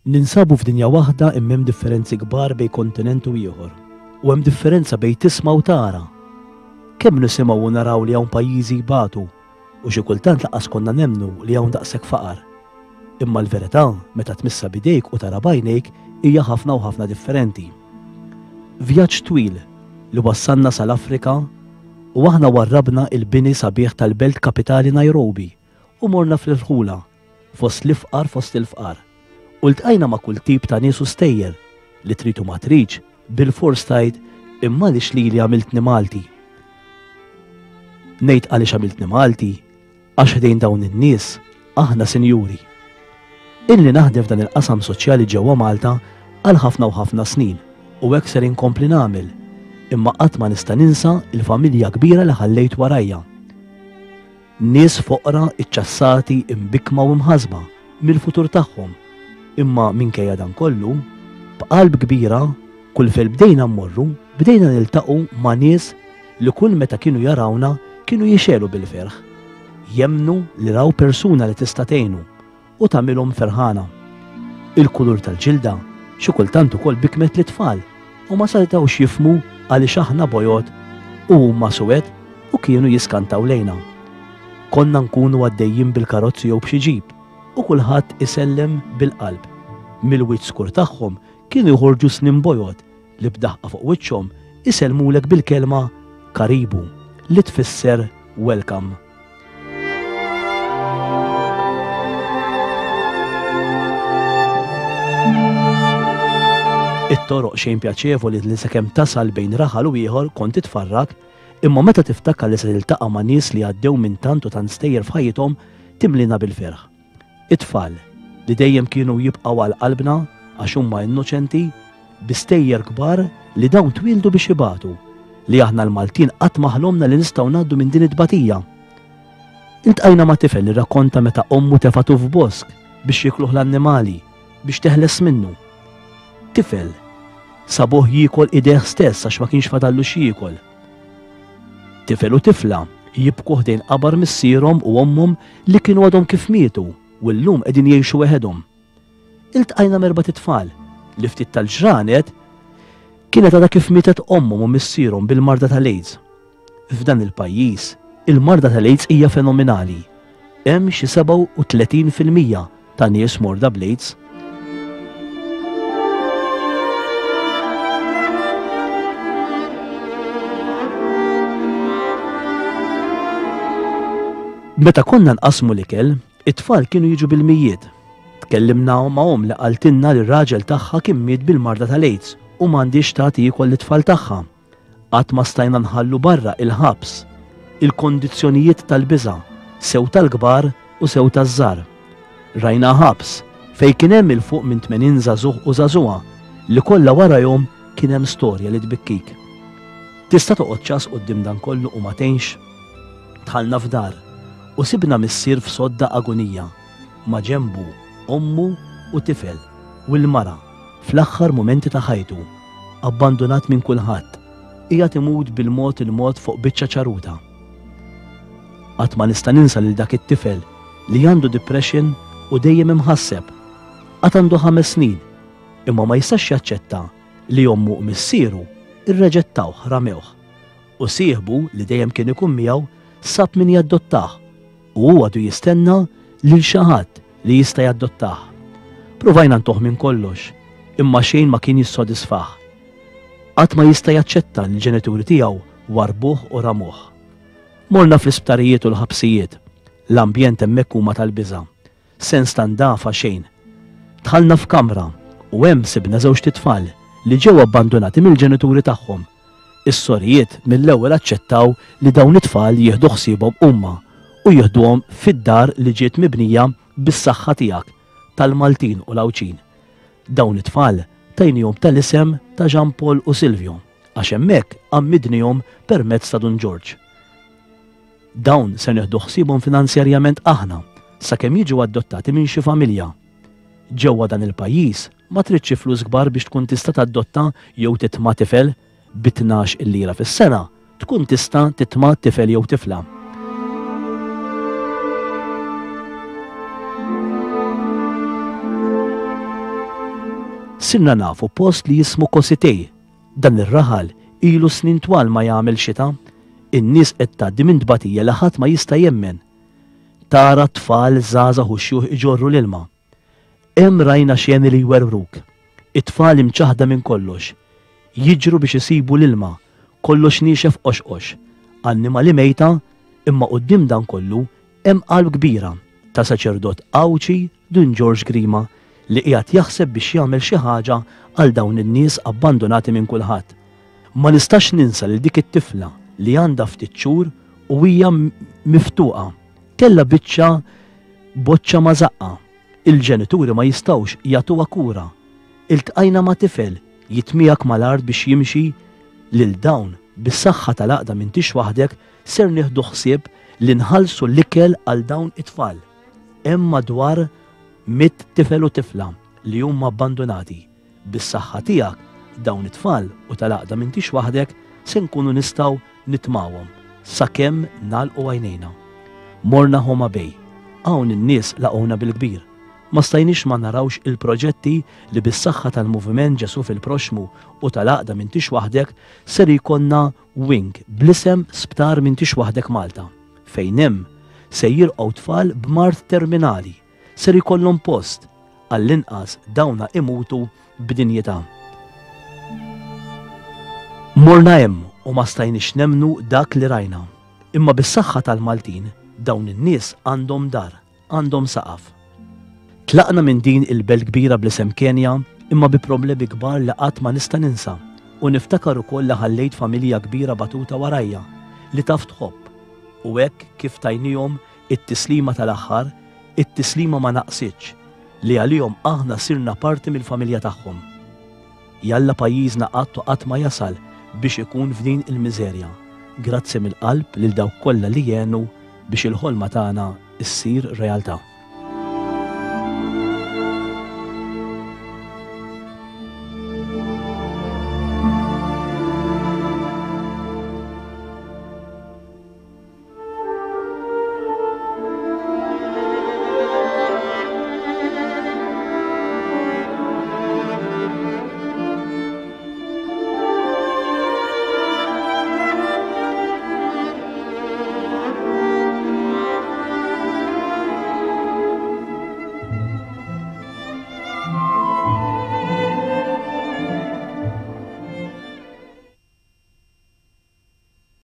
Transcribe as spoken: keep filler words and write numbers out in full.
Ninsabu f'dinja waħda imma hemm differenzi kbar bejn kontinent u ieħor. U hemm differenza bejn tisma' u tara. Kemm nisimgħu u naraw li hawn pajjiżi jbatu u xi kultant lanqas konna nemmnu li hawn daqshekk faqar. Imma l-verità meta tmissa bidejk u tara bajnejk hija ħafna u ħafna differenti. Vjaġġ twil li wassalna sal-Afrika u aħna warrabna il-bini sabiħ tal-belt kapitali Nairobi u morna fl-irħula fost l-ifqar fost il-fqar. U ltqajna ma' kull tip ta' nies u stejjer li tritu ma triġ bil-fors tajt imma lix li li għamiltni Malti. Ngħid għaliex għamiltni Malti għax ħdejn dawn in-nies aħna sinjuri. Illi naħdem f'dan il-qasam soċjali ġewwa Malta għal ħafna u ħafna snin u hekk ser inkompli nagħmel, imma qatt ma nista' ninsa l-familja kbira li ħallejt warajja. Nies foqra iċċassati imbikma u mħasba mill-futur tagħhom. Imma minkejja dan kollu, b'qalb kbira, kull fil bdejna mmorru, bdejna niltaqu ma' nies li kull meta kienu jarawna kienu jixelu bil-ferħ. Jemnu li raw persuna li tista' tgħinu u tagħmilhom ferħana. Il-kulur tal-ġilda xi kultant ukoll bikmet l-tfal u ma saltawx jifmu għaliex aħna bojot u huma suwed u kienu jiskantaw lejna. Konna nkunu għaddejjin bil-karozzi jew b'xi ġib u kulħadd isellem bil-qalb. Mill-wiċċ skur tagħhom kienu jħorġu snin bojot li b'daħqa fuq wiċċhom isellmulek bil-kelma karibu li tfisser welcome. It-toroq xejn pjaċevoli li sakemm tasal bejn raħal u ieħor kont titfarrak, imma meta tiftakar li se tiltaqa' ma' nies li għaddew minn tant u tant stejjer f'ħajjithom timlina bil-ferħ. It-tfal li dejjem kienu jibqgħu għal qalbna għax huma innoċenti bistejjer kbar li dawn twildu biex ibatu li aħna l-Maltin qatt ma ħlomna li nistgħu ngħaddu minn din it-tbatija. Iltqajna ma' tifel li rakkonta meta ommu tefatu f'bosk biex jikluh l-annimali biex teħles minnu. Tifel sabuh jiekol idejh stess għax ma kienx fadallu x'jiekol. Tifel u tifla jibku ħdejn qabar missierhom u ommhom li kienu għadhom kif mietu u llum qegħdin jgħixu weħedhom. Iltqajna merba' titfal li ftit tal-ġranet kienet għadha kif mietet ommhom u missierhom bil-marda tal-AIDS. F'dan il-pajjiż il-marda tal-AIDS hija fenomenali. Hemm xi seba' u tletin fil-mija ta' nies morda bl-AIDS. Meta konna nqasmu l-ikel, it-tfal kienu jiġu bil-mijiet. Tkellimna ma'hom li qaltilna li r-raġel tagħha kien miet bil-marda tal-AIDS u m'għandix tagħti ikel lit-tfal tagħha. Qatt ma stajna nħallu barra il-ħabs, il-kondizzjonijiet tal-biża', sew tal-kbar u sew taż-żgħar. Rajna ħabs fejn kien hemm il fuq minn tmenin żagħżugħ u żagħżugħa li kollha warahom kien hemm storja li tbikkik. Tista' toqgħod ċas quddiem dan kollu u ma tgħinx. Dħalna f'dar u sibna missier f'sodda agonija ma' ġenbu ommu u tifel u l-mara fl-aħħar mumenti ta' ħajtu, abbandonat minn kulħadd, qiegħed imut bil-mod il-mod fuq biċċa ċaruta. Qatt ma nista' ninsa lil dak it-tifel li għandu depression u dejjem imħasseb. Qatt għandu ħames snin, imma ma jistax jaċċetta li ommu u missieru irreġettawh ramewh u sieħbu li dejjem kien ikun miegħu sab min jaddottah u għadu jistenna lil xi ħadd li jista' jaddottah. Provajna ntuħ minn kollox, imma xejn ma kien jissodisfah. Qatt ma jista' jaċċetta li l-ġenituri tiegħu warbuh u ramuh. Morna fl-isptarijiet u l-ħabsijiet, l-ambjent hemmhekk huma tal-biża', sens ta' ndafa xejn. Dħalna f'kamra u hemm sibna żewġ titfal li ġew abbandonati mill-ġenituri tagħhom. Is-sorijiet mill-ewwel aċċettaw li dawn it-tfal jieħdu ħsiebhom huma u jieħduhom fid-dar li ġiet mibnija bis-saħħa tiegħek tal-Maltin u l-Awċin. Dawn it-tfal tajnihom tal-isem ta' Jean Paul u Silvio għax hemmhekk ammidnihom permezz ta' Dun George. Dawn se nieħdu ħsiebhom finanzjarjament aħna sakemm jiġu adottati minn xi familja. Ġewwa dan il-pajjiż ma tridx flus kbar biex tkun tista' tadotta jew titma' tifel bi tnax lira fis-sena, tkun tista' titma' tifel jew tifla. Sirna nafu post li jismu Kositej. Dan ir-raħal ilu snin twal ma jagħmel xita, in-nies qed tgħaddi minn tbatija li ħadd ma jista' jemmen. Tara tfal żgħażagħ u xjuħ iġorru l-ilma. Hemm rajna xjeni li jwerruk. It-tfal imċaħda minn kollox. Jiġru biex isibu l-ilma, kollox niexef qoxqox. Annimali mejta, imma quddiem dan kollu hemm qalb kbira ta' saċerdot Awċi Dun George Grima li qiegħed jaħseb biex jagħmel xi ħaġa għal dawn in-nies abbandonati minn kulħadd. Ma nistax ninsa li dik it-tifla li għandha ftit xhur u hija miftuqa. Kella biċċa boċċa ma' żaqqa. Il-ġenituri ma jistgħux jagħtuha kura. Iltqajna ma' tifel jitmiegħek mal-art biex jimxi lil dawn bis-saħħa tal-aqda m'intix waħdek ser nieħdu ħsieb li nħallsu l-ikel għal dawn it-tfal. Hemm madwar mit tifel u tifla li huma abbandonati. Bis-saħħa tiegħek dawn it-tfal u tal-aqda m'intix waħdek se nkunu nistgħu nitmawhom sakemm nagħlqu għajnejna. Morna Homa Bay. Hawn in-nies laqgħuna bil-kbir. Ma stajniex ma narawx il-proġetti li bis-saħħa tal-Moviment Ġesu fil-Proxmu u tal-aqda m'intix waħdek ser jkollna wing bl-isem Sptar m'intix waħdek Malta fejn hemm se jirqgħu tfal b'mart terminali ser jkollhom post għall-inqas dawna imutu b'dinjità. Morna hemm u ma stajniex nemnu dak li rajna. Imma bis-saħħa tal-Maltin dawn in-nies għandhom dar, għandhom saqaf. Tlaqna minn din il-belt kbira bl-isem Kenja imma bi problemi kbar li qatt ma nista' ninsa u niftakar ukoll li ħallejt familja kbira batuta warajja li taf tħobb u hekk kif tajnihom it-tislima tal-aħħar, it-tislima ma naqsitx li għalihom aħna sirna parti mill-familja tagħhom. Jalla pajjiżna qatt u qatt ma jasal biex ikun f'din il-miżerja. Grazzi mill-qalb lil dawk kollha li jgħenu biex il-ħolma tagħna issir realtà.